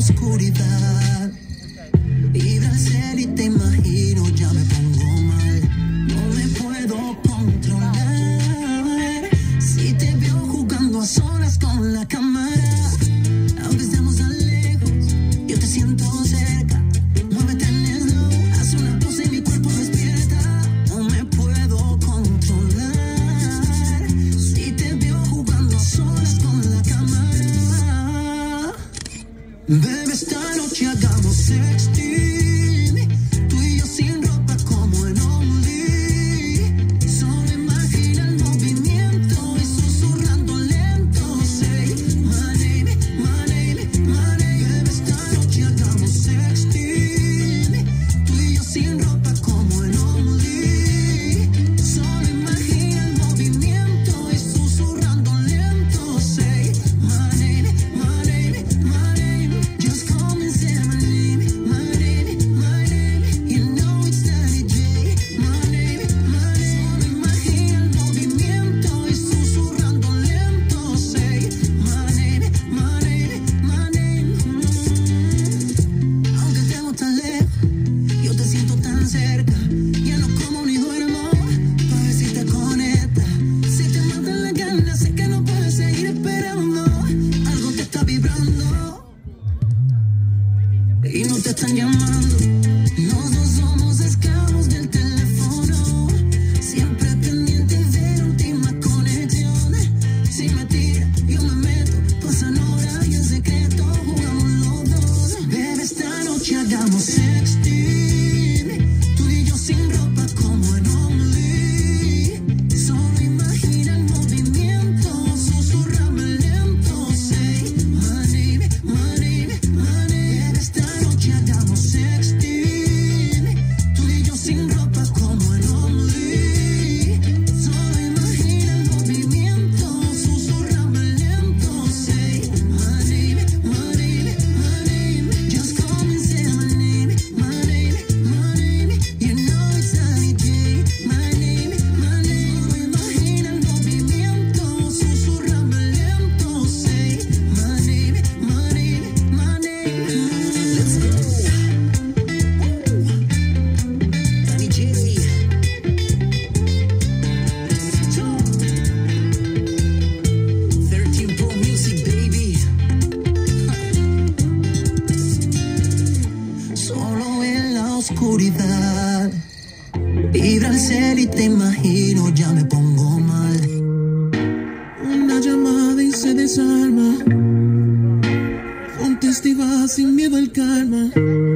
oscuridad. Vibra el cielo y te imagino, ya me pongo mal. No me puedo controlar. Si te veo jugando a solas con la cámara, aunque estemos tan lejos, yo te siento cerca. Muévete en slow, haz una pose y mi cuerpo despierta. No me puedo controlar. Si te veo jugando a solas con la cámara. Bebé, esta noche hagamos sexting. Tú y yo sin ropa como en Only. Solo imagina el movimiento y susurrando lento. Say my name, my name, my name. Bebé, esta noche hagamos sexting. Tú y yo sin ropa como en Only. Solo imagina el movimiento y susurrando lento. Say my name, my name, my name. Just call me, say my name, my name, my name. You know it's Daddy J. My name, my name. Solo imagina el movimiento y susurrando lento. Say my name, my name, my name. Aunque estemos tan lejos, yo te siento tan cerca. Ya no como ni duermo, para ver si te conecta. Si te matan las ganas, sé que no puedes seguir esperando. Algo te está vibrando y no te están llamando. Los dos somos esclavos del teléfono, siempre pendientes de la última conexión. Si me tira, yo me meto, pasan horas y en secreto jugamos los dos. Bebé, esta noche hagamos sexting. Tú y yo sin ropa como en Only. Solo imagina el movimiento, susurrame lento. Say my name, my name, my name. Bebé, esta noche hagamos sexting. Tú y yo sin ropa como en Only. Solo imagina el movimiento, susurrame lento. Say my name, my name, my name. Just call me, say my name, my name, my name. You know it's Daddy J. My name, my name. Solo imagina el movimiento, susurrame lento. Say my name, my name, my name. Let's go. Daddy J. 13 Pro Music, baby. Solo en la oscuridad. Vibra el cielo y te imagino, ya me pongo mal. Una llamada y se desarma. Contesta y va sin miedo al karma.